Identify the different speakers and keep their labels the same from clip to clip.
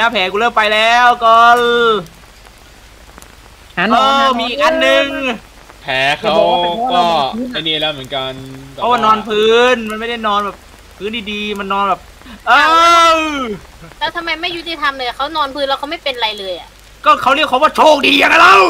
Speaker 1: นะแผลกูเริ่มไปแล้วก่อนมีอีกอันหนึ่ง
Speaker 2: แผลเขาก็ไอ้นี่แล้วเหมือนกัน
Speaker 1: เพราะว่านอนพื้นมันไม่ได้นอนแบบพื้นดีๆมันนอนแบบ
Speaker 3: แล้วทำไมไม่ยุติธรรมเลยเขานอนพื้นแล้วเขาไม่เป็นไรเลยอ่ะ
Speaker 1: ก็เขาเรียกเขาว่าโชคดีอย่างนั้นเรา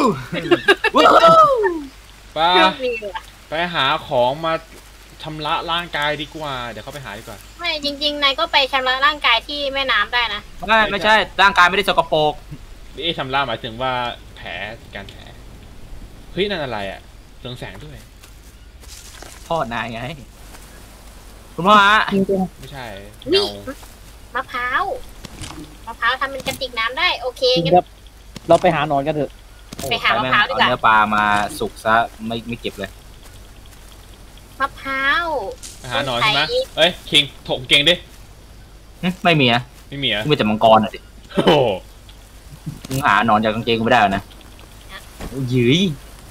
Speaker 2: ไปหาของมาชำระร่างกายดีกว่าเดี๋ยวเขาไปหาดีกว่า
Speaker 3: ไม่จริงๆนายก็ไปชำระร่างกายที่แม่น้ำได้นะ
Speaker 1: ไม่ใช่ร่างกายไม่ได้สกปรก
Speaker 2: ชำระหมายถึงว่าแผลการแผลเฮ้ยนั่นอะไรอ่ะเรืองแสงด้วย
Speaker 1: พ่อนายไงคุณพ่อฮะ
Speaker 2: ไม่ใช่
Speaker 3: มะพร้าวทำเป็นกระติกน้ำได้โอเคงั้น
Speaker 4: เราไปหาหนอนกันเถอะ
Speaker 3: ไปหามะพร้าวดีกว่า
Speaker 1: เนื้อปลามาสุกซะไม่เก็บเลย
Speaker 3: มะพร้าว
Speaker 2: หาหนอนใช่ไหมเอ้ยคิงถกเก่งดิ
Speaker 1: ไม่มีอ่ะมีแต่มังกรอ่ะดิ
Speaker 2: โอ้
Speaker 1: มึงหาหนอนจากกางเกงกูไม่ได้นะยืย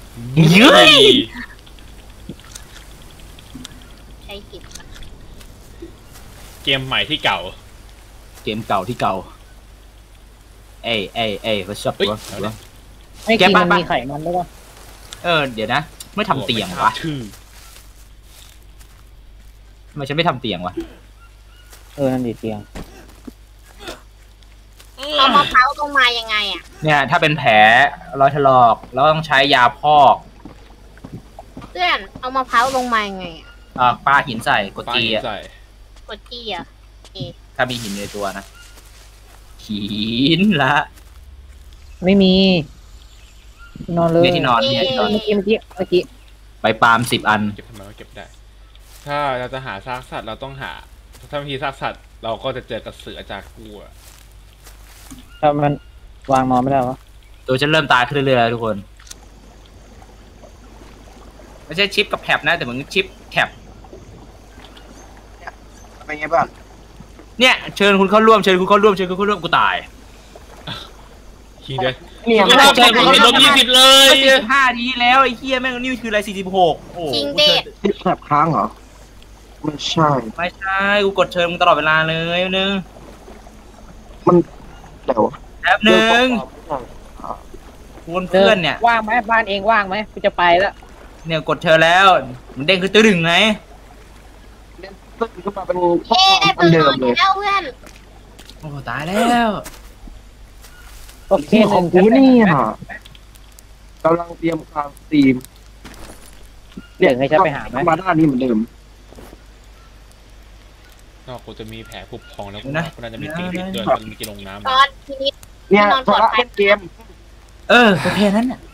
Speaker 3: ใช้กิจ
Speaker 2: เกมใหม่ที่เก่า
Speaker 1: เอ้ยเขาชอบวะ
Speaker 4: ไม่กินมันมีไข่มันด้วยวะ
Speaker 1: เดี๋ยวนะไม่ทำเตียงวะทำไมฉันไม่ทำเตียงวะ
Speaker 4: นั่นดิเตียง
Speaker 3: เอามะพร้าวลงมายังไงอ่ะ
Speaker 1: เนี่ยถ้าเป็นแผลรอยถลอกแล้วต้องใช้ยาพอก
Speaker 3: เพื่อนเอามะพร้าวลงมายังไง
Speaker 1: ปลาหินใส่กดจีอ่ะถ้ามีหินในตัวนะหินละ
Speaker 4: ไม่มีนอนเลย
Speaker 1: ที่นอนเนี่ย
Speaker 4: เมื่อกี้
Speaker 1: ไปปาล์ม10 อัน
Speaker 2: เก็บทำไมว่าเก็บได้ถ้าเราจะหาซากสัตว์เราต้องหาถ้ามีซากสัตว์เราก็จะเจอกับเสือจากกูอะ
Speaker 4: ถ้ามันวางนอนไม่ได้วะ
Speaker 1: ตัวฉันเริ่มตายขึ้นเรื่อยๆทุกคนไม่ใช่ชิปกับแถบนะแต่เหมือนชิปแถบ
Speaker 5: เป็นไงบ้าง
Speaker 1: เนี่ยเชิญคุณเข้าร่วมกูตาย
Speaker 2: คิงเลย
Speaker 1: เนี่ยเชิญคุณลบ20เลย45 ทีแล้วไอ้เหี้ยแม่งนี่คืออะไร46โอ้
Speaker 3: คิงเด็ด
Speaker 5: แถบค้างเหรอไม่ใช่
Speaker 1: กูกดเชิญมึงตลอดเวลาเลยนึง
Speaker 5: มันเดี๋ยว
Speaker 1: แป๊บนึงคุณเพื่อนเนี่ย
Speaker 4: ว่างไหมบ้านเองว่างไหมกูจะไปแล้ว
Speaker 1: เนี่ยกดเชิญแล้วมันเด้งคือตื้อดึงไง
Speaker 5: ตึ้งขึ้นมาเป็น
Speaker 3: เดิมเลยเพื่อน
Speaker 1: โอ้ตายแล้ว
Speaker 4: โอเค
Speaker 5: ของกูนี่กำลังเตรียมการสตรีม
Speaker 4: เดี๋ยวให้ฉันไปหาไหม
Speaker 5: มาด้านนี้เหมือนเดิม
Speaker 2: นอกกูจะมีแผลผุพองแล้วกูน่าจะมีตีเดินมีกินลงน้ำ
Speaker 3: ตอนทีนี้
Speaker 5: เนี่ยตอนเล่นเกม
Speaker 1: โอเคนั้นน่ะ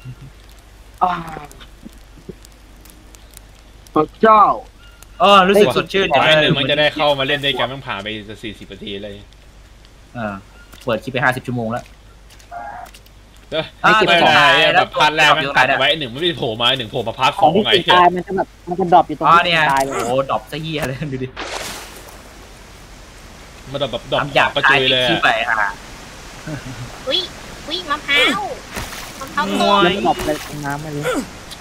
Speaker 5: พระเจ้า
Speaker 1: รู้สึกสดชื่น
Speaker 2: อย่างนึงมันจะได้เข้ามาเล่นได้กันต้องผ่านไปจะ40 นาทีเลย
Speaker 1: เปิดคลิปไป50 ชั่วโมงแล้ว
Speaker 2: ไม่ได้แบบพาร์ทแรกมันตัดไว้1ไม่ได้โผล่มา1โผล่มาพาร์ท2ไง
Speaker 4: มันจะแบบมันจะดรอปอยู่ตรง
Speaker 1: นี้ตายเลยโอ้ดรอปซะเหี้ยเลยดูดิ
Speaker 2: มันแบบดรอปหยาบกระจุยเลย
Speaker 3: อุ้ยมะพร้าวโต
Speaker 4: มันดรอปเลยตรงน้ำมาเลย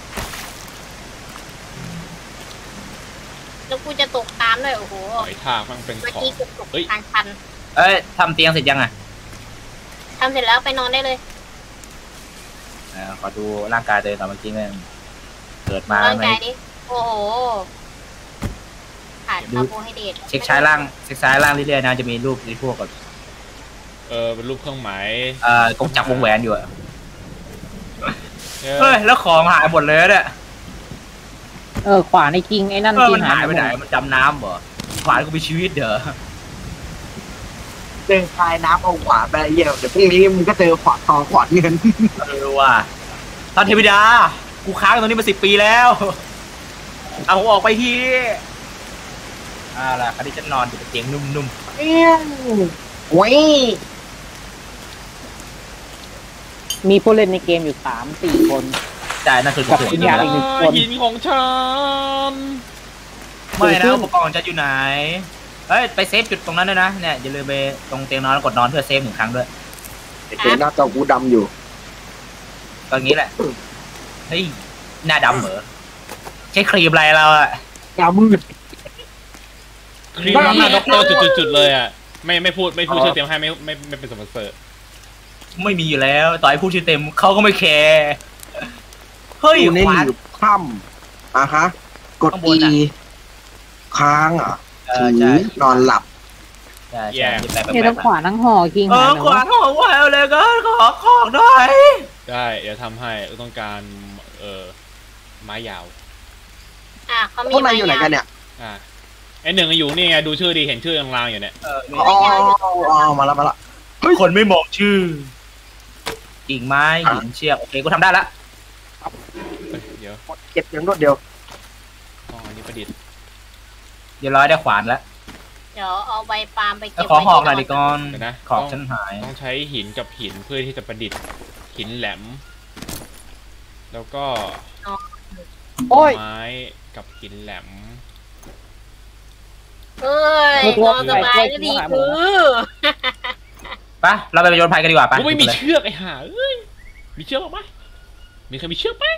Speaker 3: แล้วกูจะตกตามเลยโอ้โห
Speaker 2: หอยทากมันเป็นของ
Speaker 3: ทางชัน
Speaker 1: ทำเตียงเสร็จยังอ่ะ
Speaker 3: ทำเสร็จแล้วไปนอนได้เลย
Speaker 1: ขอดูร่างกายตัวเองก่อนเมื่อกี้มันเกิดมา
Speaker 3: ร่างกายนี้โอ้โหขาดคาร์โบไฮเดรต
Speaker 1: เช็คซ้ายล่างเรื่อยๆนะจะมีรูปที่พวกกับ
Speaker 2: เป็นรูปเครื่องหมาย
Speaker 1: กงจับวงแหวนอยู่เฮ้ยแล้วของหายหมดเลยเนี่ย
Speaker 4: ขวานในจริงไอ้นั่นจริง
Speaker 1: หายไปไหนมันจำน้ำเหรอขวานกูมีชีวิตเด้อ
Speaker 5: เดินคลายน้ำเอาขวานไปเยี่ยมเดี๋ยวพรุ่งนี้มึงก็เจอขวานทองขวานเงิน
Speaker 1: ว่ะท่านเทวดากูค้างตรงนี้มา10 ปีแล้วเอาออกไปทีล่ะคราวนี้ฉันนอนอยู่บนเตียงนุ่ม
Speaker 5: โอ้ย
Speaker 4: มีผู้เล่นในเกมอยู่3-4 คน
Speaker 1: จ่ายนั่นคือ
Speaker 4: กับอีกอย่างอีกคน
Speaker 2: หินของฉัน
Speaker 1: ไม่นะอุปกรณ์ของฉันอยู่ไหนไปเซฟจุดตรงนั้นด้วยนะเนี่ยอย่าลืมไปตรงเตียงนอนกดนอนเพื่อเซฟ1 ครั้งด้วย
Speaker 5: เห็นหน้าจอกูดำอยู่
Speaker 1: ตอนนี้แหละเฮ้ยหน้าดำเหรอใช้ครีมอะไรเราอะ
Speaker 5: ดำมืด
Speaker 2: ครีมหน้าด็อกเตอร์จุดๆเลยอะไม่พูดชื่อเต็มให้ไม่เป็นสปอนเซอร์
Speaker 1: ไม่มีอยู่แล้วต่อให้พูดชื่อเต็มเขาก็ไม่แคร์เฮ้ย
Speaker 5: อยู่ใน
Speaker 1: ขวาน
Speaker 5: หลืบถ้ำฮะกด
Speaker 1: ข้างบ
Speaker 5: E
Speaker 1: นน่ะ
Speaker 5: ค้างอ่ะถือ
Speaker 1: ใช่
Speaker 5: นอนหลับ
Speaker 1: ใช่ใช่แบบ
Speaker 4: เนี่ยทั้งขวาทั้งหอคิง
Speaker 1: เอ
Speaker 4: หา
Speaker 1: อ
Speaker 4: หนู
Speaker 1: ขวานของแววเลยก็ขอของหน่อย
Speaker 2: ได้เดี๋ยวทำให้ต้องการไม้ยาว
Speaker 3: เขามี
Speaker 5: พวกนายอยู่ไหนกันเนี่ย
Speaker 2: ไอหนึ่งอยู่นี่ไงดูชื่อดีเห็นชื่อลางๆอยู่เนี่ย
Speaker 5: อ๋อมาแล้ว
Speaker 1: คนไม่บอกชื่อกิ่งไม้หินเชือกโอเคกูทำได้ละ
Speaker 2: เดี๋ยว
Speaker 5: เก็บอย่างรวดเดียว
Speaker 2: อันนี้ประดิษฐ์
Speaker 1: เดี๋ยวร้อยได้ขวานแล้ว
Speaker 3: เดี๋ยวเอาใบปาล์มไปเก็บ
Speaker 1: ขอหอกหน่อยดิก่อน
Speaker 2: เดี๋ยวนะ
Speaker 1: ขอบฉันหาย
Speaker 2: ต้องใช้หินกับหินเพื่อที่จะประดิษฐ์หินแหลม แล้วก็
Speaker 4: โอ้ย
Speaker 2: ไม้กับหินแหลม
Speaker 3: เอ้ยนอนสบายก็ดีคือ
Speaker 1: ไปเราไปโยนภัยกันดีกว่าไป
Speaker 2: กูไม่มีเชือกไอ้ห่าเอ้ยมีเชือกไหมมีใครมีเชือกไหม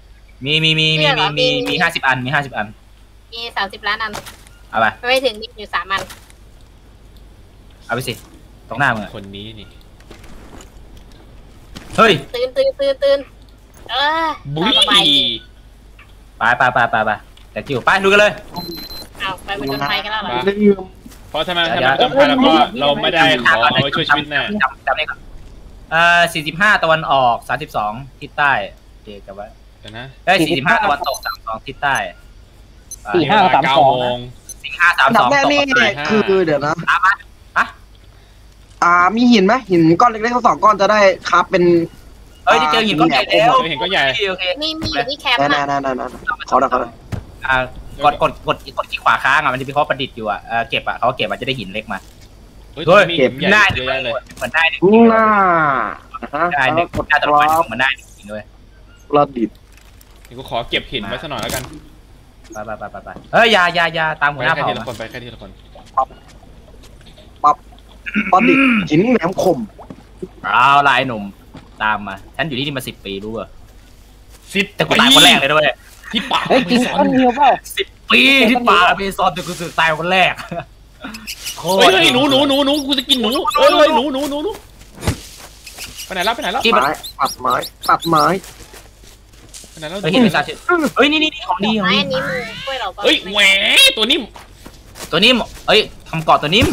Speaker 1: มี50 อันมี50 อัน
Speaker 3: มี30 ล้านอัน
Speaker 1: เอาไป
Speaker 3: ไม่ถึงมีอยู่3 อัน
Speaker 1: เอาไปสิตรงหน้ามึงอะ
Speaker 2: คนนี้นี่
Speaker 1: เฮ้ย
Speaker 3: ตื่น
Speaker 2: บุ้
Speaker 3: นอนสบาย
Speaker 2: ย
Speaker 3: ดี
Speaker 1: ไปแต่จิ๋วไปดูกันเลย
Speaker 3: เอาไปมันจนไฟกันแล้วเหรอ
Speaker 5: ลืม
Speaker 2: เพราะทำไมต้องไปแล้วก็เราไม่ได้ขอเอาไว้ช่วยชีวิตแน่
Speaker 1: จำได้ก่อน45 ตะวันออก 32 ทิศใต้โอเคจำไว้
Speaker 2: เดี๋ยวนะ
Speaker 1: ได้45 ตะวันตก 32 ทิศใต้
Speaker 2: 9 โมง
Speaker 1: 45
Speaker 5: อันดับแรก
Speaker 1: 32
Speaker 5: นี่
Speaker 1: ตกเลย
Speaker 5: คือเดี๋ยวนะ
Speaker 1: อะ
Speaker 5: มีหินไหมหินก้อนเล็กๆทั้ง2 ก้อนจะได้ครับเป็น
Speaker 1: เอ้ยที่เจอหินก้อนใหญ่แล้ว
Speaker 2: เห็นก็ใหญ่
Speaker 1: โอเค
Speaker 3: มีอยู่ที่แคมป์
Speaker 5: นั่
Speaker 3: อะ
Speaker 5: นเขาได้
Speaker 1: กดที่ขวาค้างอ่ะมันจะมีเขาประดิษฐ์อยู่อ่ะเก็บอ่ะเขาเก็บอ่ะจะได้หินเล็กมา
Speaker 2: เฮ้ย
Speaker 1: เฮ้ย
Speaker 2: มีหินใหญ่
Speaker 1: ได้
Speaker 2: เยอะแยะเลย
Speaker 1: เหมือนได้หนึ่ง
Speaker 5: หน้าฮะ
Speaker 1: ได้หนึ่ง
Speaker 5: กด
Speaker 1: ได้ตลอด
Speaker 5: รับ
Speaker 1: เหมือนได้จริงด้วย
Speaker 5: ประดิษฐ์
Speaker 2: เดี๋ยวกูขอเก็บหินไว้สักหน่อยแล้วกัน
Speaker 1: ไปเฮ้ยอย่าตามหัวหน้า
Speaker 2: แค่
Speaker 1: เผ่า
Speaker 2: ทีละ
Speaker 1: มา
Speaker 2: คนไปแค่ทีละคน
Speaker 5: ประดิษฐ์หินแหลมคม
Speaker 1: เอาละไอ้หนุ่มตามมาฉันอยู่ที่นี่มา10 ปีรู้ป่ะ
Speaker 2: 10
Speaker 1: แต่กูตายคนแรกเลยด้วย
Speaker 2: ที่ป่า
Speaker 4: เฮ้ยกินต้นเดียวเปล่า
Speaker 1: 10 ปีที่ป่าอเมซอนแต่กูสึกตายคนแรกโค
Speaker 2: เฮ้
Speaker 1: ตร
Speaker 2: ยหนูกูจะกินหนูเฮ้ยหนูไปไหนแล้ว
Speaker 5: ตัดไม้
Speaker 2: ไปไหนแล้ว
Speaker 1: เฮ้ยเห็นไหมซาชิเฮ้ยนี่ของดีของ
Speaker 3: ไม้
Speaker 1: ดี
Speaker 3: อันนี้มือช่วยเราปะ
Speaker 2: เฮ้ยแหวตัวนิ่ม
Speaker 1: ตัวนิ่มเอ้ยทำเกาะตัวนิ่ม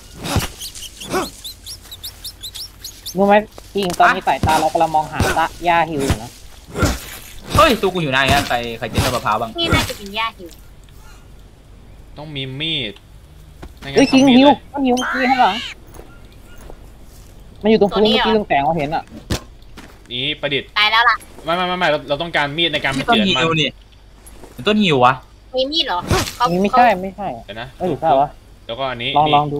Speaker 4: รู้ไหมจริงตอนนี้สายตาเรากำลังมองหาตะย่าหิวอยู่นะ
Speaker 1: เฮ้ยตัวกูอยู่ไหนอ่ะใครเจอต้นมะพร้าวบ้าง
Speaker 3: นี่น่าจะเป็นหญ้าหิว
Speaker 2: ต้องมีมีด
Speaker 4: เฮ้ยจริงหิวมันหิวนี่ให้หรอมันอยู่ตรงพื้นเมื่อกี้ตรงแสงเราเห็นอ่ะ
Speaker 2: นี่ประดิษฐ์
Speaker 3: ตายแล้วล่ะ
Speaker 2: ไม่เราต้องการมีดในการ
Speaker 1: ที่
Speaker 2: มา
Speaker 1: ต้น
Speaker 2: เจือน
Speaker 1: หิ
Speaker 2: มัน
Speaker 1: วนี่ต้นหิววะ
Speaker 3: มีมีดเหรอ
Speaker 4: ไม่ใช่
Speaker 2: เดี๋ยวนะ
Speaker 4: เอ้ยใช่วะ
Speaker 2: แล้วก็อันนี้
Speaker 4: ลองดู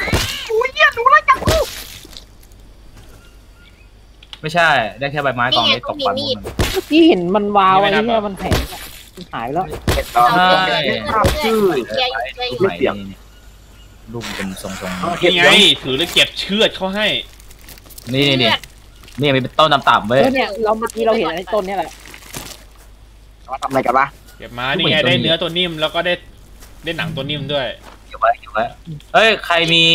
Speaker 1: ไม่ใช่ได้แค่ใบไม้กองเล็กตกความมัน
Speaker 4: เมื่อกี้เห็นมันวาวไอ้เนี่ยมันแข็งมันหายไปแล้ว
Speaker 5: ภาพชื่อ
Speaker 3: เยอะอยู่
Speaker 5: ไม่เปียก
Speaker 1: รูปเป็นทรง
Speaker 2: นี่ไงถือแล้วเก็บเชือดเขาให้
Speaker 1: ๆนี่เป็นต้นต่ำๆเว้ย
Speaker 4: เนี่ยเราเมื่อกี้เราเห็นไอ้ต้นเนี่ยแหละ
Speaker 5: ว่าทำอะไรกันปะ
Speaker 2: เก็บมานี่ไงได้เนื้อตัวนิ่มแล้วก็ได้หนังตัวนิ่มด้วย
Speaker 1: เก็บไว้เฮ้ยใครมี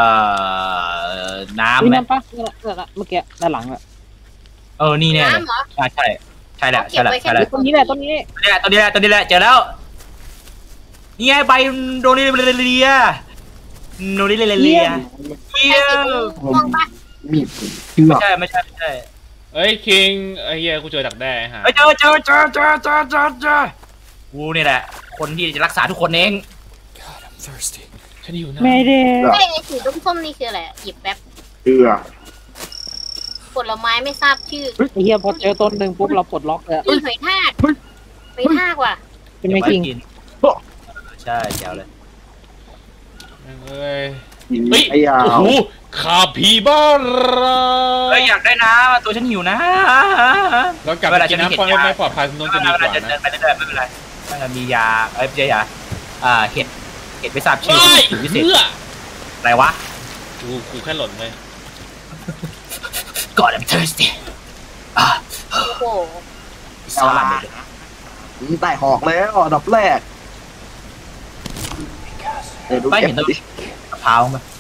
Speaker 1: น้ำ
Speaker 4: นี่
Speaker 1: ไหม
Speaker 4: น้ำปะเนี่ยเมื่อกี้ด้านหลังอ่ะ
Speaker 1: นี่แน่เลย
Speaker 3: น้ำเหรอ
Speaker 1: ใช่แหละ
Speaker 4: ต้นนี้แหละ
Speaker 1: ตัวนี้แหละเจอแล้วนี่ไงใบโดนิเลียเยี่ย
Speaker 3: มองปะ
Speaker 5: มีดเชือก
Speaker 1: ไม่ใช่
Speaker 2: เอ้ยคิงไอ้เหี้ยกูเจอดักแด้ฮะ
Speaker 1: เจอกูนี่แหละคนที่จะรักษาทุกคนเอง
Speaker 2: ฉันหิวน้
Speaker 4: ไม่ได้
Speaker 3: ไอ้สีส้มๆนี่คืออะไรหยิบแป๊บ
Speaker 5: เชือก
Speaker 3: ผลไม้ไม่ทราบชื่อ
Speaker 4: ไอ้เหี้ยพอเจอต้นหนึ่งปุ๊บเราปลดล็อกเลย
Speaker 3: หอยทากหอยทากว่ะ
Speaker 4: เป็นไม่จริง
Speaker 1: ใช่แจ๋วเลย
Speaker 2: ำเอ้ย
Speaker 5: หิน
Speaker 2: เฮ้ย
Speaker 5: ไอ้ยา
Speaker 2: โอ้โหคาปิบาร่า
Speaker 1: อยากได้นะตัวฉันหิวนะ
Speaker 2: เรากลับไปกินน้ำปอนไม่ปลอดภัยนนจะดีกว่า
Speaker 1: เดิ
Speaker 2: นะ
Speaker 1: นไปเรื่อยๆไม่เป็นไรมียาไม่ใช่ยาเห็ดไม่ทราบชื่อ
Speaker 2: เฮ้ย
Speaker 1: พิเศษ
Speaker 2: เพื่อ
Speaker 1: อะไรวะ
Speaker 2: กูแค่หล่นเลย
Speaker 1: God I'm thirsty
Speaker 3: โอ้โห
Speaker 1: สลัดเลย
Speaker 5: ไต่หอกแล้วอันดับแรก
Speaker 1: ไม่เห็นต้นมะพร้าวไหม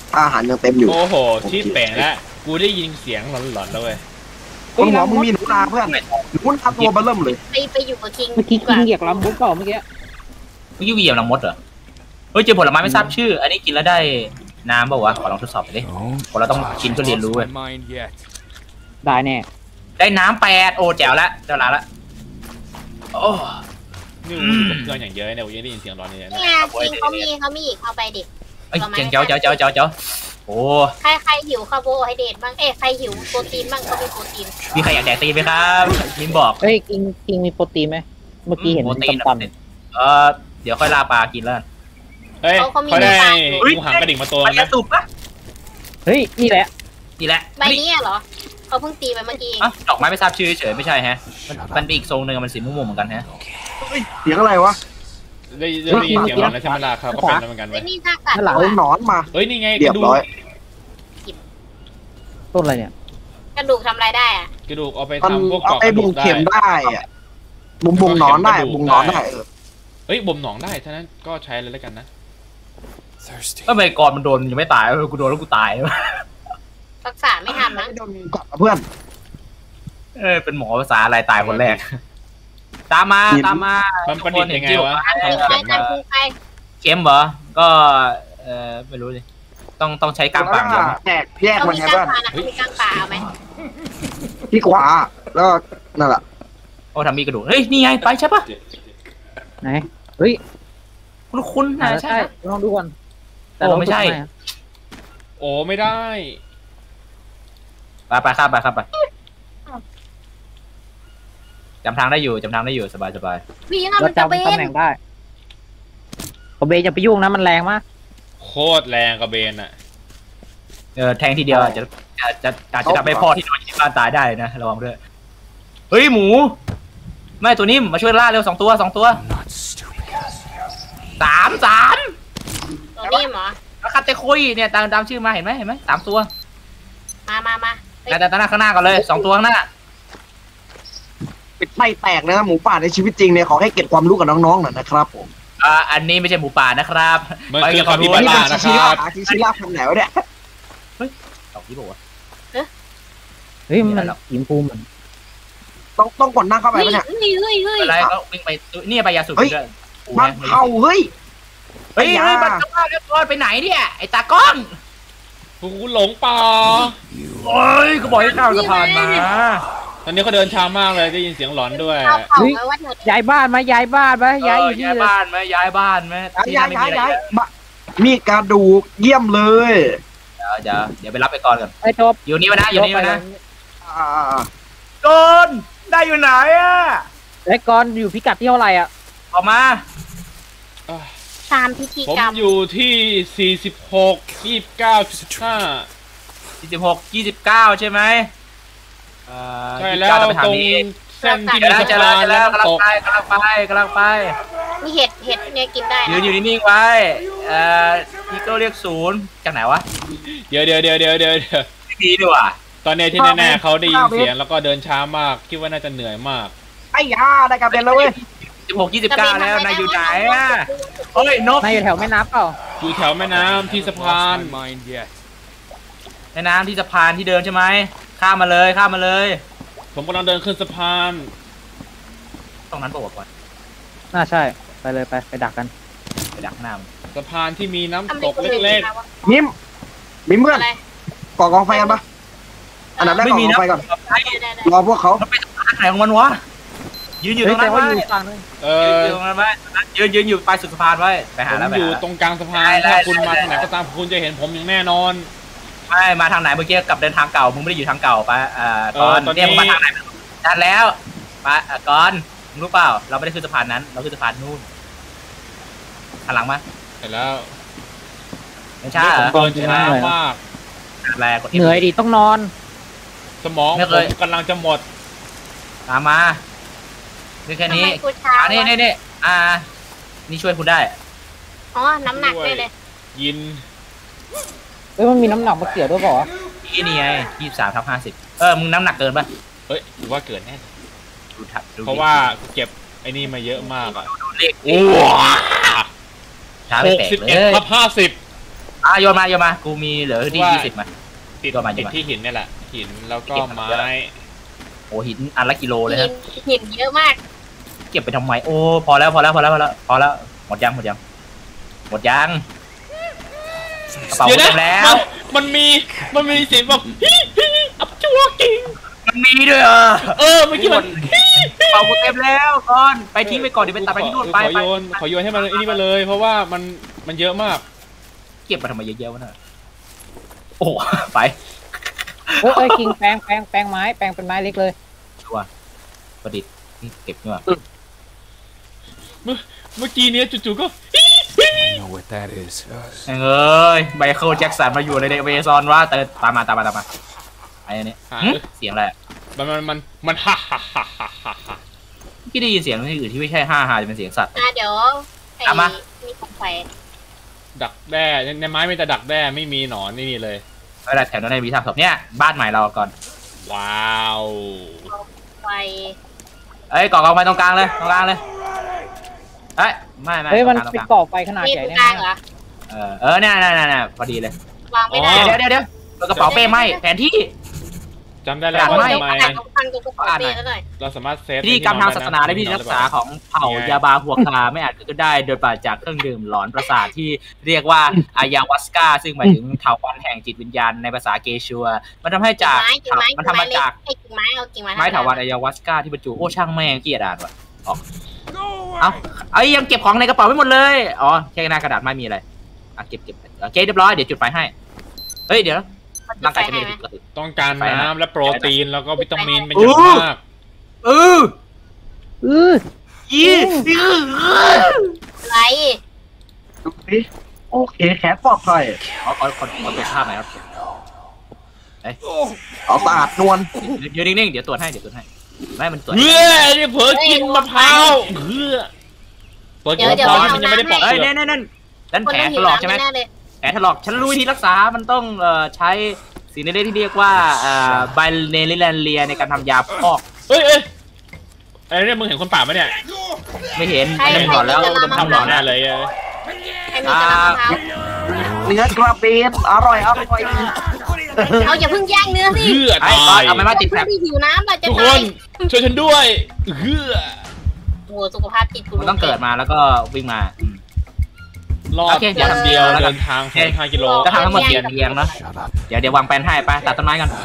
Speaker 5: อาหารยังเต็มอยู่
Speaker 2: โอ้โหที่แปลงแล้วกูได้ยินเสียงหลอนๆแล้วเว้ย
Speaker 5: บนหัวมึงมีหนูนาเพื่อนหนูนาตัวเบอเริ่มเลย
Speaker 3: ไปอยู่กับคิง
Speaker 4: เมื่อกี้คิงเหยียบลำบุกเปล่าเมื่อกี้
Speaker 1: เมื่อกี้เหยียบรังมดเหรอเฮ้ยเจอผลไม้ไม่ทราบชื่อ อันนี้กินแล้วได้น้ำเปล่าวะขอลองทดสอบไปดิคนเราต้องกินเพื่อเรียนรู้เว้ย
Speaker 4: ได้แน่
Speaker 1: ได้น้ำ8โอ้แจ๋วละเจ้าหลานละโอ้
Speaker 2: นี่กูอยู่กับเพื่อนอย่างเยอะเนี่ยกูยังได้ยินเสียงร้อนเนี่ย
Speaker 3: นี่ไงคิงเขามีเอาไปดิ
Speaker 1: เอ้ยเจ๋งเจ้าโอ้
Speaker 3: ใครหิวคาร์โบไฮเดรตบ้างใครหิวโปรตีนบ้างก็มีโปรตีน
Speaker 1: มีใครอยากแดกตีนไหมครับมิมบอก
Speaker 4: เฮ้ยคิงมีโปรตีนไหมเมื่อกี้เห็น
Speaker 1: โปรตีน
Speaker 4: ตัน
Speaker 1: เดี๋ยวค่อยลาปลากินแล้ว
Speaker 2: เฮ้ยเขาได้กูหางกระดิ่งมาตัว
Speaker 1: มัน
Speaker 2: นะ
Speaker 1: จะสุกปะ
Speaker 4: เฮ้ยนี่แหละ
Speaker 1: นี่แหละ
Speaker 3: ใบนี้เหรอเขาเพิ่งตีไปเมื่อกี้
Speaker 1: ดอกไม้ไม่ทราบชื่อเฉยไม่ใช่ฮะมันเป็นอีกทรงหนึ่งมันสีม่วงเหมือนกันฮะ
Speaker 5: เสียงอะไรวะ
Speaker 2: ได้ยินเสียงร้อนแล้วใช่ไหมล่ะเขาก็เป็นแล้วเหมือนกัน
Speaker 3: ไอ้
Speaker 2: เว้ย
Speaker 3: นี่ซากสัตว์
Speaker 4: นั่นหลัง
Speaker 5: เอาหนอนมา
Speaker 2: เฮ้ยนี่ไง
Speaker 5: เรี
Speaker 2: ก
Speaker 5: ยบ
Speaker 2: ระดู
Speaker 5: ร้
Speaker 2: ก
Speaker 5: อย
Speaker 4: ต้นอะไรเนี่ย
Speaker 3: กระดูกทำอะไรได้อะ
Speaker 2: กระดูกเอาไป
Speaker 5: มัน
Speaker 2: ทำพวก
Speaker 5: เอา
Speaker 2: เกาะ
Speaker 5: ไป
Speaker 2: กระดู
Speaker 5: บุง
Speaker 2: กได้
Speaker 5: เข็มได้อะบุงหนอนได้บุงหนอนได้
Speaker 2: เฮ้ยบ่มหนองได้ฉะนั้นก็ใช้เลยแล้วกันนะ
Speaker 1: ก็ไปก่อนมันโดนยังไม่ตายกูโดนแล้วกูตาย
Speaker 3: รักษาไม่ทันมั้ง
Speaker 5: โดนกอดเพื่อน
Speaker 1: เป็นหมอภาษาอะไรตายคนแรก ตามมา
Speaker 2: มันประดิษฐ์ยังไงวะ
Speaker 3: อัน
Speaker 2: ทำ
Speaker 3: นี้ไป
Speaker 2: เข็ม
Speaker 3: อั
Speaker 2: มาน
Speaker 3: นี้ไป
Speaker 1: เข็มเหรอก็ไม่รู้ดิต้องใช้กลางปากเยอะ
Speaker 5: แยก
Speaker 3: เขา
Speaker 5: มัน
Speaker 3: มี
Speaker 5: ไง
Speaker 3: กล้าง
Speaker 5: เพื่อน
Speaker 3: ปลานะมีกล้างปลาเอาไหม
Speaker 5: ที่ขวาแล้วนั่นแหละ
Speaker 1: โอ้ทำมีกระดูกเฮ้ยนี่ไงไปใช่ปะ
Speaker 4: ไหนเฮ้ย
Speaker 1: คุณนะ
Speaker 4: ใช่
Speaker 1: ใช่
Speaker 4: ลองดูก่อน
Speaker 1: โอ้ไม่ใช่
Speaker 2: โอ้ไม่ได้
Speaker 1: ไปข้ามไปจำทางได้อยู่สบาย
Speaker 3: วิ่ง
Speaker 4: เรา
Speaker 3: มันจะ
Speaker 4: จำ
Speaker 3: เป็
Speaker 4: ตำแห
Speaker 3: น
Speaker 4: น่งได้กระเบนจะไปยุ่งนะมันแรงมาก
Speaker 2: โคตรแรงกระเบนอ่ะ
Speaker 1: แทงทีเดียวอาจจะทำให้พ่อที่นอนอยู่ที่บ้านตายได้นะระวังด้วยเฮ้ยหมูไม่ตัวนี้มาช่วยล่าเร็ว2 ตัว3
Speaker 3: ตัวนี้เหรอ
Speaker 1: แล้วคัตเตคุยเนี่ยตามชื่อมาเห็นไหม3 ตัว
Speaker 3: มา
Speaker 1: แต่ข้างหน้าก่อนเลย2 ตัวข้างหน้า
Speaker 5: ปิดไส้แตกนะหมูป่าในชีวิตจริงเนี่ยขอให้เก็บความรู้กับน้องๆหน่อยนะครับผม
Speaker 1: อันนี้ไม่ใช่หมูป่านะครับ
Speaker 2: มันคือคาปิบา
Speaker 5: นี่
Speaker 2: ร่า
Speaker 5: เป็น
Speaker 2: นะ
Speaker 5: ชิ
Speaker 2: ค
Speaker 5: ชิ
Speaker 2: รั
Speaker 5: ล่า
Speaker 2: บ
Speaker 5: ชิชิล่าทางไหนวะเนี่ย
Speaker 1: ตอกที่บอกว่า
Speaker 4: เฮ้ยมันหิมพูมัน
Speaker 5: ต้องกดนั่งเข้าไป
Speaker 3: เฮ้ย
Speaker 5: ปะเนี่ย
Speaker 1: อะไรก็วิ่งไปนี่ไปยาสูบด้วย
Speaker 5: มันเข้าเฮ้ย
Speaker 1: เฮ้ยมันจะว่าแล้วก้อนไปไหนเนี่ยไอ้ตาก้อน
Speaker 2: กูหลงป่า
Speaker 1: โอ้ยก็บอกให้ข้ามสะพานมา
Speaker 2: ตอนนี้เขาเดินช้ามากเลยได้ยินเสียงหลอนด้วย
Speaker 3: เขาเผาไว้ว่าเธอ
Speaker 4: ย้ายบ้านไหมย้ายอยู่ที่
Speaker 1: ย้าย
Speaker 4: เลย
Speaker 1: บ้านไหมย้ายบ้านไหมที่นั่นไม่มีอะไร
Speaker 5: มีกระดูกเยี่ยมเลย
Speaker 1: เดี๋ยวไปรับไอ้ก้อนก่อน
Speaker 4: ไอ้จบ
Speaker 1: อยู่นี่มานะอยู่นี่มานะ
Speaker 5: อ่า
Speaker 1: ก้อนได้อยู่ไหนอ่ะ
Speaker 4: ไอ้กอนอยู่พิกัดที่เท่าไหร่อ่ะ
Speaker 1: ออกมา
Speaker 3: ตามพิธี
Speaker 2: ผม
Speaker 3: กรรม
Speaker 2: อยู่ที่46 29.5
Speaker 1: 26 29ใช่ไหม
Speaker 2: ใช่แล้วตรงเส้นที่มีสะ
Speaker 1: จะ
Speaker 2: พาน
Speaker 1: แล้ว
Speaker 2: น้ำตก
Speaker 1: กำลังไป
Speaker 3: นี่เห็ดเนี่ยกินได้
Speaker 1: ยืนอยู่นิ่งๆไว้พี่ก็เรียก0จากไหนวะ
Speaker 2: เดี๋ยว
Speaker 1: ไม่ดีดีว่ะ
Speaker 2: ตอนนี้ที่แน่ๆเขาได้ยินเสียงแล้วก็เดินช้ามากคิดว่าน่าจะเหนื่อยมาก
Speaker 5: ไอ้ยาได้กระเป็นแล้วเว้ย
Speaker 1: 16 29แล้วนายอยู่ไหนอ่ะเฮ้ยนก
Speaker 4: นายอยู่แถวแม่น้ำเปล่า
Speaker 2: อยู่แถวแม่น้ำที่สะพาน
Speaker 1: ในน้ำที่สะพานที่เดินใช่ไหมข้ามมาเลย
Speaker 2: ผมกำลังเดินขึ้นสะพาน
Speaker 1: ตรงนั้นปะวะก่อน
Speaker 4: น่าใช่ไปเลยไปดักกัน
Speaker 1: ไปดักหน้ามัน
Speaker 2: สะพานที่มีน้ำ
Speaker 3: ทำ
Speaker 2: ต
Speaker 3: ด็
Speaker 2: กเล็ก
Speaker 5: มิมเพื่อน
Speaker 3: อะไร
Speaker 5: ก่อกองไฟกันปะอันดับแรกก่อกองไฟก่อน
Speaker 3: ได้
Speaker 5: รอพวกเขา
Speaker 1: มันไปสะพานไหนของมันวะยืนอยู่ต
Speaker 4: เฮ้ย
Speaker 1: รง
Speaker 4: แต่
Speaker 1: นั้น
Speaker 4: ว่า
Speaker 1: ไว้
Speaker 4: อยู่ฝั่งนึง
Speaker 2: ๆ
Speaker 1: ยืนอยู่ตรงนั้นไว้ยืนอยู่ปลายสุดสะพานไว้ไป
Speaker 2: ผ
Speaker 1: หาม แล้ว
Speaker 2: อยู่ตรงกลางสะพาน
Speaker 1: ได้
Speaker 2: ถ้าคุณ
Speaker 1: ได้
Speaker 2: มาทางไหนก็ตามคุณจะเห็นผมอย่างแน่นอน
Speaker 1: ไม่มาทางไหนเมื่อกี้กลับเดินทางเก่ามึงไม่ได้อยู่ทางเก่าไปก่อน
Speaker 2: ตอนนี้
Speaker 1: เนี่ยมึงมาทางไหนทันแล้วไปก่อนมึงรู้เปล่าเราไม่ได้ขึ้นสะพานนั้นเราขึ้นสะพานนู่นหันหลังมา
Speaker 2: เสร็จแล้ว
Speaker 1: ไม่ใช่
Speaker 2: ผมเดินช้ามาก
Speaker 1: แรงกด
Speaker 4: เหนื่อยดิต้องนอน
Speaker 2: สมองผมกำลังจะหมด
Speaker 1: ตามมานี่แค่นี้
Speaker 3: ทำไมกูช้า
Speaker 1: นี่นี่ช่วยคุณได้
Speaker 3: อ๋อน้ำหนักด้วยเลย
Speaker 2: ยิน
Speaker 4: เฮ้ยมันมีน้ำหนักมาเกี่ยวด้วยเปล่าวะ
Speaker 1: นี่ไง23/50มึงน้ำหนักเกินป่ะ
Speaker 2: เฮ้ยถือว่าเกิดแน่
Speaker 1: ดู
Speaker 2: เพราะว่าเก็บไอ้นี่มาเยอะมากอ่ะ
Speaker 1: ดูเลข
Speaker 2: โอ้
Speaker 1: ช้าไปแตกเลย
Speaker 2: 61/50
Speaker 1: โยนมากูมีเหลือที่20มา
Speaker 2: ติด
Speaker 1: ก็มา
Speaker 2: ติด
Speaker 1: มา
Speaker 2: ที่หินเนี่ยแหละหินแล้วก็ไม้
Speaker 1: โอ้หินอันละกิโลเลยนะ
Speaker 3: หินเยอะมาก
Speaker 1: เก็บไปทำไมโอ้พอแล้วหมดยังกระเป๋า
Speaker 2: เดี๋ยว
Speaker 1: เต็
Speaker 2: นะ
Speaker 1: มแล้ว
Speaker 2: มันมีเสียงแบบอับจัวกิง
Speaker 1: มันมีด้วยเหรอ
Speaker 2: เมื่อกี้มัน
Speaker 1: กระเป๋ากูเต็มแล้วก่อนไปทิ้งไปก่อนเดี๋ยวไปตัดไปที่นู่นไป
Speaker 2: ขอโยนให้มันไอ้นี่มาเลย เพราะว่ามันเยอะมาก
Speaker 1: เก็บมาทำไมเยอะๆวะน่ะโอ้ไป
Speaker 4: เอ้ยคิงแปลงไม้แปลงเป็นไม้เล็กเลย
Speaker 1: ชัวประดิษฐ์นี่เก็บนี่ว่ะ
Speaker 2: เมื่อกี้เนี้ยจู่ๆก็
Speaker 6: I know what that is.
Speaker 1: เอ้ยไมเคิลแจ็คสันมาอยู่ในเวซอนว่าตามมาไอ้อันนี้เสียงอะไร
Speaker 2: มันฮ่าฮ่า
Speaker 1: ที่ได้ยินเสียงที่อื่นที่ไม่ใช่ฮ่าจะเป็นเสียงสัตว์
Speaker 3: เดี๋ยวไอ้
Speaker 1: ตามมา
Speaker 3: มีของไฟ
Speaker 2: ดักแด้ในไม้ไม่แต่ดักแด้ไม่มีหนอนนี่เลย
Speaker 1: เวลาแถวนั้นในวิทาศาสตร์เนี่ยบ้านใหม่เราก่อน
Speaker 2: ว้าว
Speaker 3: ไฟ
Speaker 1: เอ้ยก่อกองไฟตรงกลางเลยเอ้ยไม่
Speaker 4: เฮ้ยมัน
Speaker 1: ตรง
Speaker 4: เป็น
Speaker 1: กลาง
Speaker 4: ก่อไฟขนาด
Speaker 3: นี่
Speaker 4: ใหญ่
Speaker 3: ตรง
Speaker 4: เนี่ย
Speaker 3: กลางเหรอ
Speaker 1: เนี่ยพอดีเลย
Speaker 3: วางไม่ได้
Speaker 1: เดี๋ยวกระเป๋าเป้ไหมแผนที่
Speaker 2: จำได้แล้วว่า
Speaker 1: ไม่
Speaker 2: ทำไม
Speaker 3: อ่านตรงพันกูขอเปลี่ยนแล้วหน่อย
Speaker 2: เราสามารถเซฟ
Speaker 1: พิธีกรรมทางศาสนาและพิธีรักษาของเผ่ายาบาหัวคาไม่อาจเกิดขึ้นได้โดยปราศจากเครื่องดื่มหลอนประสาทที่เรียกว่าอายาวัสกาซึ่งหมายถึงเถาวัลย์แห่งจิตวิญญาณในภาษาเกชัวมันทำให้จากมันทำมาจาก
Speaker 3: กิ่งไม้เอากิ่งไม้
Speaker 1: ไม้เถาวัลย์อายาวัสกาที่บรรจุโอ้ช่างแม่งเกลียดอ่านว่ะออกเอายังเก็บของในกระเป๋าไม่หมดเลยอ๋อแค่หน้ากระดาษไม่มีอะไรเก็บโอเคเรียบร้อยเดี๋ยวจุดไฟให้เฮ้ยเดี๋ยวร่างกายจะไม่ได้ปกติ
Speaker 2: ต้องการน้ำและโปรตีนแล้วก็วิตามินเป็นอย่างมาก
Speaker 3: ไร
Speaker 5: ดูสิโอเคแขนปลอดภัย
Speaker 1: ขอตรวจภาพหน่อยครับ
Speaker 5: เอาสะอาดนวล
Speaker 1: ยืนนิ่งๆเดี๋ยวตรวจให้ไม่มันตรวจ
Speaker 2: นี่เผลอกินมะพร้าวเปิดกินมะพร้าวมันยังไม่ได้ปอก
Speaker 1: เอ้ย
Speaker 2: เปลือก
Speaker 1: นั่นแผลถลอกใช่ไหมแผลถลอกฉันรู้วิธีรักษามันต้องใช้สิ่งในเรื่องที่เรียกว่าไบเนลิแลนเลียในการทำยาพอก
Speaker 2: เอ้ยไอ้เนี่ยมึงเห็นคนป่าไหมเนี่ย
Speaker 1: ไม่เห็นอันนี้หลอนแล้ว
Speaker 2: ทำหลอนแน่เลย
Speaker 3: ใครมีกระลามะพร้าว
Speaker 5: เนื้อกระเบนอร่อย
Speaker 3: เอาอย่าเพิ่งย่างเนื้อสิ
Speaker 2: เพื่อ
Speaker 1: ไอ้
Speaker 2: ตาย
Speaker 1: เอาไม่มาติดแผล
Speaker 3: ที่หิวน้ำเราจะ
Speaker 2: ทุกค
Speaker 3: ตาย
Speaker 2: นช่วยฉันด้วยเพื่อ
Speaker 3: โอ้สุขภาพจิตกู
Speaker 1: มันต้องเกิดมาแล้วก็วิ่งมาร
Speaker 2: อดวันเดียวเดินทาง5 กิโล
Speaker 1: จะทำทั้งหมด4 นาทีเนาะ
Speaker 6: Shut up.
Speaker 1: เดี๋ยววางแปลนให้ไปตัดต้นไม้กัน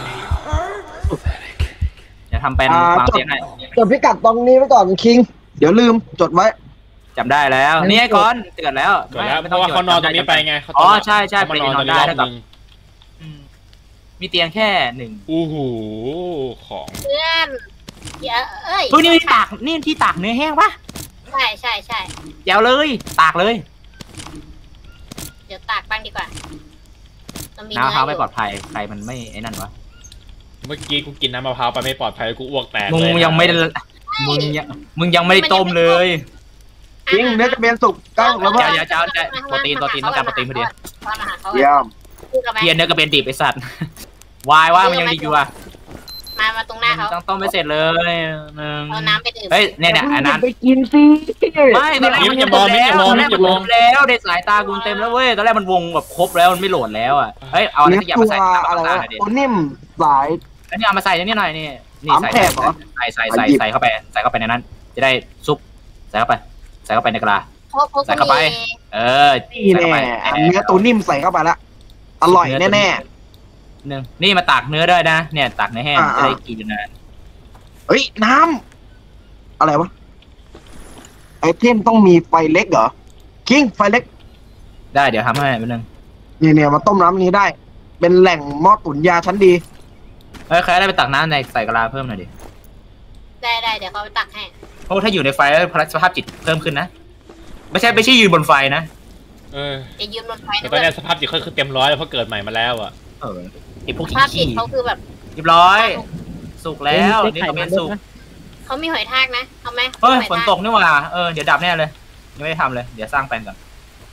Speaker 1: เดี๋ยวทำแปลนวางเตียงให้
Speaker 5: จดพิกัดตรงนี้ไว้ก่อนคิง เดี๋ยวลืมจดไว้
Speaker 1: จำได้แล้วนี่ไอ้ก้อนเตือนแล้ว
Speaker 2: เกิดแล้วเพราะว่าเขานอนตรงนี้ไปไง
Speaker 1: อ๋อใช่ไป
Speaker 2: นอน
Speaker 1: น
Speaker 2: ต
Speaker 1: อ
Speaker 2: รง
Speaker 1: น
Speaker 2: นี้
Speaker 1: ได้
Speaker 2: รอบ
Speaker 1: เท่า
Speaker 2: ห
Speaker 1: กับ
Speaker 2: นึ่ง
Speaker 1: มีเตียงแค่1
Speaker 2: อู้หูของ
Speaker 3: เพื่อนเอ้ย
Speaker 1: เฮ้ยนี่ที่ตากเนื้อแห้งปะ
Speaker 3: ใช่
Speaker 1: เดี๋ยวเลยตากเลย
Speaker 3: เดี๋ยวตากบ้างดีกว่าเรามี
Speaker 1: น้ำมะพร้าวไม่
Speaker 3: เนื้อ
Speaker 1: ปลอดภัยใครมันไม่ไอ้นั่นวะ
Speaker 2: เมื่อกี้กูกินน้ำมะพร้าวไปไม่ปลอดภัยกูอ้วกแตก
Speaker 1: มึง
Speaker 2: เลย
Speaker 1: ยังไม่ได้มึงยังไม่ได้ต้มเลย
Speaker 5: คิงเนื้อกระเบนสุกก้างแล้ว
Speaker 1: เดี๋ยวจะโปรตีนต้องการโปรตีนพอดี
Speaker 5: เยี่ยม
Speaker 1: เทียนเนื้อกระเป็นดิบไอสัตว์วายว่ามันยังดีอยู่อ่ะ
Speaker 3: มาตรงหน้าเขา
Speaker 1: ต้องต้มไม่เสร็จเลย
Speaker 3: เอาน้ำไปดื่ม
Speaker 1: เฮ้ยเนี่ยอันนั้น
Speaker 5: ไปกินสิ
Speaker 1: ไม่ตอนแรกมันแล้วในสายตากูเต็มแล้วเว้ยตอนแรกมันวงแบบครบแล้วมันไม่โหลดแล้วอ่ะเฮ้ยเอาอะไร
Speaker 5: เนื้อ
Speaker 1: สักอย่าง
Speaker 5: ตั
Speaker 1: มาว ใส่
Speaker 5: อะไร
Speaker 1: ตาว
Speaker 5: ะตัวนิ่มสาย
Speaker 1: อันนี้เอามาใส่นี่หน่อยนี่ใส่เข้าไปในนั้น จะได้ซุปใส่เข้าไปในกระลา ใส่เข้าไป
Speaker 5: นี่แน่เนื้อตัวนิ่มใส่เข้าไปละอร่อยแน่
Speaker 1: นี่มาตากเนื้อด้วยนะเนี่ยตากเนื้อแห้งจะได้กินนะ
Speaker 5: ๆเฮ้ยน้ำอะไรวะไอเทมต้องมีไฟเล็กเหรอคิงไฟเล็ก
Speaker 1: ได้เดี๋ยวทำให้แป๊บนึง
Speaker 5: เนี่ยมาต้มน้ำนี้ได้ เป็นแหล่งหม้อตุ๋นยาชั้นดี
Speaker 1: ใครได้ไปตักน้ำในใส่กระลาเพิ่มหน่อยดิ
Speaker 3: ได้เดี๋ยวเขาไปตักให้
Speaker 1: เพราะถ้าอยู่ในไฟแล้วสภาพจิตเพิ่มขึ้นนะไม่ใช่ยืนบนไฟนะ
Speaker 3: จะยืมรถไฟ
Speaker 2: แต่ตอนนี้สภาพจิตเขาคือเต็มร้อยแล้วเพราะเกิดใหม่มาแล้วอ่ะ
Speaker 1: ไอพวก
Speaker 3: ภาพจิ
Speaker 1: ขี้
Speaker 3: ตเขาคือแบบ
Speaker 1: เรียบร้อย สุกแล้วนี่ก็เป็นสุก
Speaker 3: เขามีหอยทากนะเอาไหม
Speaker 1: เฮ้ยฝนตกนี่หว่าเดี๋ยวดับแน่เลยยังไม่ได้ทำเลยเดี๋ยวสร้างแปลนก่อน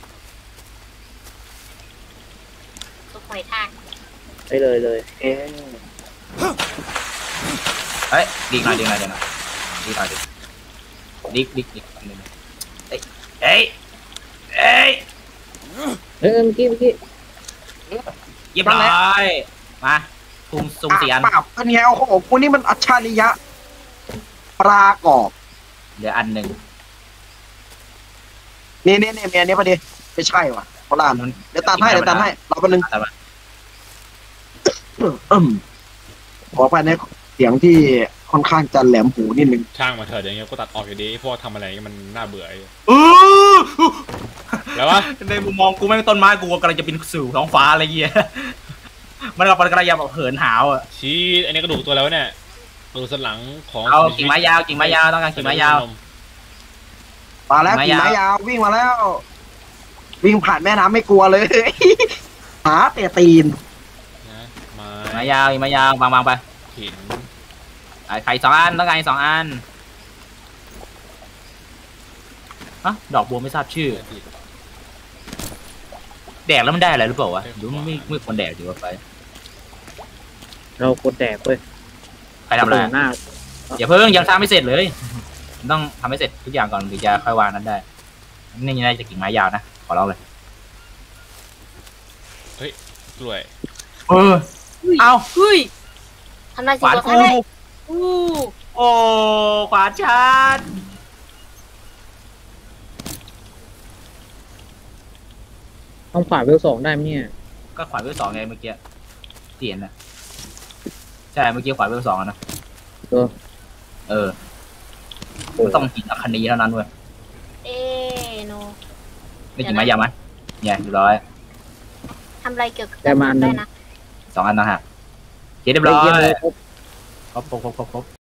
Speaker 3: ซุปหอยทาก
Speaker 4: ไปเลย
Speaker 1: เฮ้ยดีหน่อยดิเฮ้ย
Speaker 4: เมื่อกี้
Speaker 1: เรียบร้อยมาสุ่มเสียน
Speaker 5: เปล่าอันนี้โอ้โหกูนี่มันอัจฉริยะปลากรอบ
Speaker 1: เหลืออันหนึ่ง
Speaker 5: นี่เมียนี้พอดีไม่ใช่ว่ะโบราณเดี๋ยวตัดให้รอแป๊บนึงขอไปในเสียงที่ค่อนข้างจะแหลมหูนิดนึง
Speaker 2: ช่างมาเถอะเดี๋ยวนี้ก็ตัดออกอยู่ดีพวกทำอะไรมันน่าเบื่อ แล้ววะ
Speaker 1: ในมุมมองกูไม่เป็นต้นไม้กูกำลังจะบินสู่ท้องฟ้าอะไรเงี้ยมันกำลังจะแบบเหินหาวอ่ะ
Speaker 2: ชี้อันนี้กระดูกตัวแล้วเนี่ยกระดูกสันหลังของ
Speaker 1: เอากิ่งไม้ยาวต้องการกิ่งไม้ยาว
Speaker 5: มาแล้วขี่ม้ายาววิ่งมาแล้ว วิ่งผ่านแม่น้ำไม่กลัวเลย หาแต่ตีน
Speaker 2: นะไม้
Speaker 1: กิ่งไม้ยาววางไป
Speaker 2: หิน
Speaker 1: ไข่2 อันต้องการ2 อันฮะดอกบัวไม่ทราบชื่อแดกแล้วมันได้อะไรหรือเปล่าวะหรือไม่ควรแดกดีกว่าไป
Speaker 4: เรากดแดกเว้ย
Speaker 1: ใครทำอะไร
Speaker 4: หน้า
Speaker 1: อย่าเพิ่งยังทำไม่เสร็จเลยต้องทำให้เสร็จทุกอย่างก่อนถึงจะค่อยวางนั้นได้นี่น่าจะกิ่งไม้ยาวนะขอร้องเลย
Speaker 2: กล้วย
Speaker 1: เอา
Speaker 3: เฮ้ยทำลาย
Speaker 1: ข
Speaker 3: สิ่ง
Speaker 1: วาน
Speaker 3: ก่อส
Speaker 1: กู
Speaker 3: ร้างได้อู้
Speaker 1: โอ้ขวานชัน
Speaker 4: ต้องฝ่าเวล2ได้ไหมเนี่ย
Speaker 1: ก็ขวานเวล 2ไงเมื่อกี้เสียนนะใช่เมื่อกี้ขวานเวล 2นะมันต้องกินอัคคณีเท่านั้นเว้ย
Speaker 3: โน
Speaker 1: ไม่กินไม้ยาวมั้ยเนี่ยเรียบร้อย
Speaker 3: ทำอะไรเกี่ยวกับ
Speaker 4: แต่มา
Speaker 3: ได้นะ
Speaker 1: 2 อันนะฮะเรียบร้อยครบ